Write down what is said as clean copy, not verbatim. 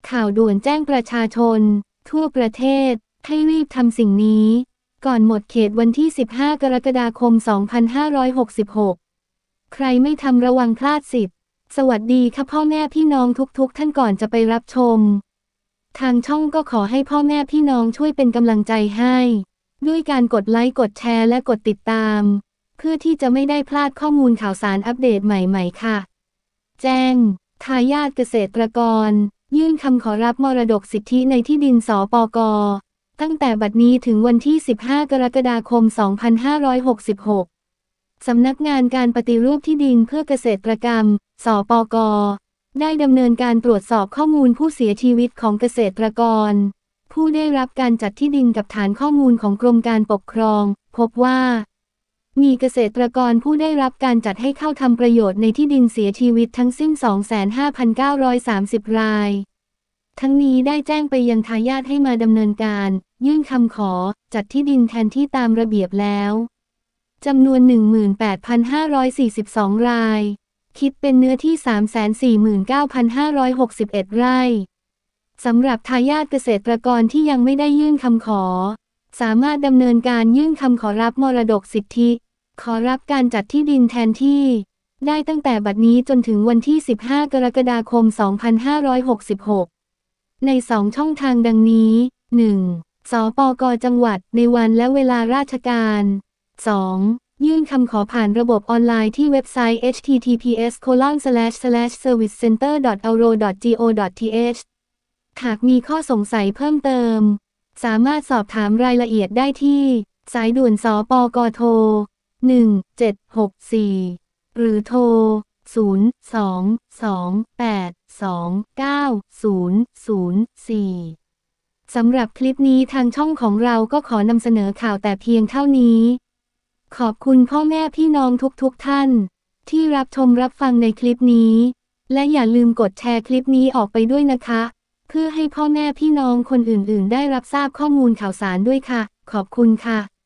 ข่าวด่วนแจ้งประชาชนทั่วประเทศให้รีบทำสิ่งนี้ก่อนหมดเขตวันที่ 15 กรกฎาคม 2566 ใครไม่ทำระวังพลาดสิทธิ์สวัสดีค่ะพ่อแม่พี่น้องทุกท่านก่อนจะไปรับชมทางช่องก็ขอให้พ่อแม่พี่น้องช่วยเป็นกำลังใจให้ด้วยการกดไลค์กดแชร์และกดติดตามเพื่อที่จะไม่ได้พลาดข้อมูลข่าวสารอัปเดตใหม่ๆค่ะแจ้งทายาทเกษตรกรยื่นคำขอรับมรดกสิทธิในที่ดินสปก.ตั้งแต่บัดนี้ถึงวันที่ 15 กรกฎาคม 2566 สำนักงานการปฏิรูปที่ดินเพื่อเกษตรกรรม สปก.ได้ดำเนินการตรวจสอบข้อมูลผู้เสียชีวิตของเกษตรกรผู้ได้รับการจัดที่ดินกับฐานข้อมูลของกรมการปกครองพบว่ามีเกษตรกรผู้ได้รับการจัดให้เข้าทำประโยชน์ในที่ดินเสียชีวิตทั้งสิ้น 25,930 รายทั้งนี้ได้แจ้งไปยังทายาทให้มาดำเนินการยื่นคำขอจัดที่ดินแทนที่ตามระเบียบแล้วจำนวน 18,542 รายคิดเป็นเนื้อที่ 349,561 ไร่สำหรับทายาทเกษตรกรที่ยังไม่ได้ยื่นคำขอสามารถดำเนินการยื่นคำขอรับมรดกสิทธิขอรับการจัดที่ดินแทนที่ได้ตั้งแต่บัดนี้จนถึงวันที่ 15 กรกฎาคม 2566 ใน2ช่องทางดังนี้ 1. สปก.จังหวัดในวันและเวลาราชการ 2. ยื่นคำขอผ่านระบบออนไลน์ที่เว็บไซต์ https://servicecenter.auro.go.th หากมีข้อสงสัยเพิ่มเติมสามารถสอบถามรายละเอียดได้ที่สายด่วนสปก.โทร 1764 หรือโทร 02-282-9004 สำหรับคลิปนี้ทางช่องของเราก็ขอนำเสนอข่าวแต่เพียงเท่านี้ขอบคุณพ่อแม่พี่น้องทุกท่านที่รับชมรับฟังในคลิปนี้และอย่าลืมกดแชร์คลิปนี้ออกไปด้วยนะคะเพื่อให้พ่อแม่พี่น้องคนอื่นๆได้รับทราบข้อมูลข่าวสารด้วยค่ะขอบคุณค่ะ